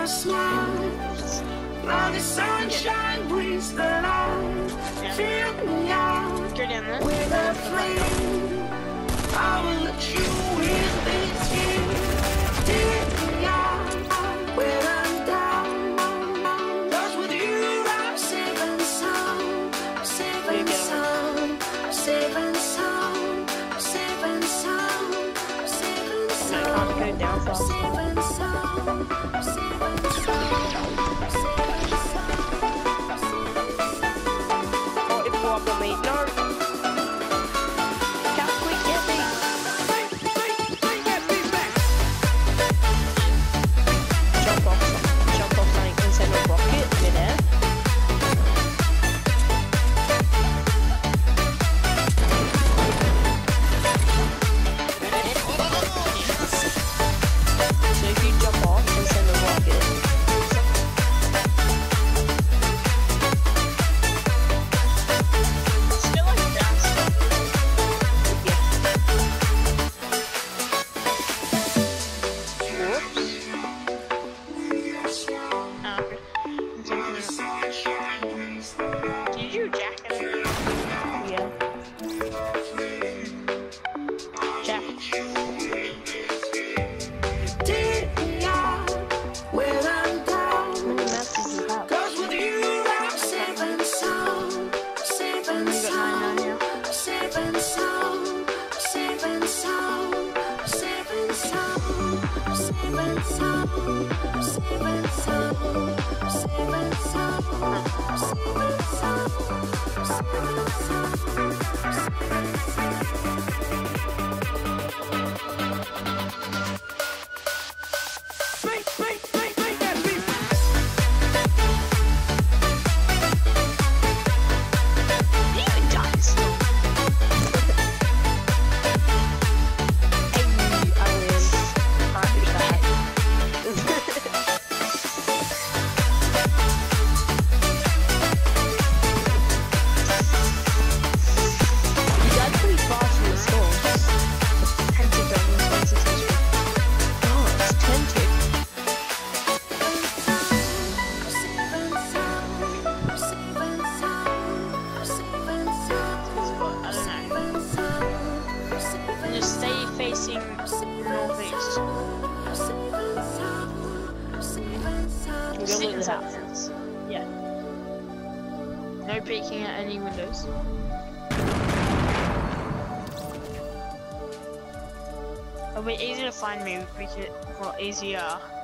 your smile. Now the sunshine brings the light. Fill me out with a flame. I will let you with this gift. Take me out when I'm down. 'Cause with you I'm safe and sound. Safe and sound. Safe and sound. Safe and sound. Safe and sound. Safe and sound. Safe and sound. Safe and sound. Oh, if walk on me. No. Can't quick get me. Jump off something instead of rocket. Midair. So if you jump off and send a rocket, still like that. Yeah. Whoops. Did you jack it? Yeah. Jack. Take me out when I'm down. How many maps did you have? 'Cause with you I'm safe and sound. Safe and You got 9 sound. now. Safe and sound. Safe and sound. Safe and sound. Safe and sound. Safe and sound. Safe and sound. Safe and sound. Safe and sound. Even dies. Hey, I win. Can't be bad. You died pretty fast in the storms. 10 tick over 26 HP. Oh, it's 10 tick. Just stay facing northeast. See the happens. Yeah. No peeking at any windows. It'll be easier to find me, easier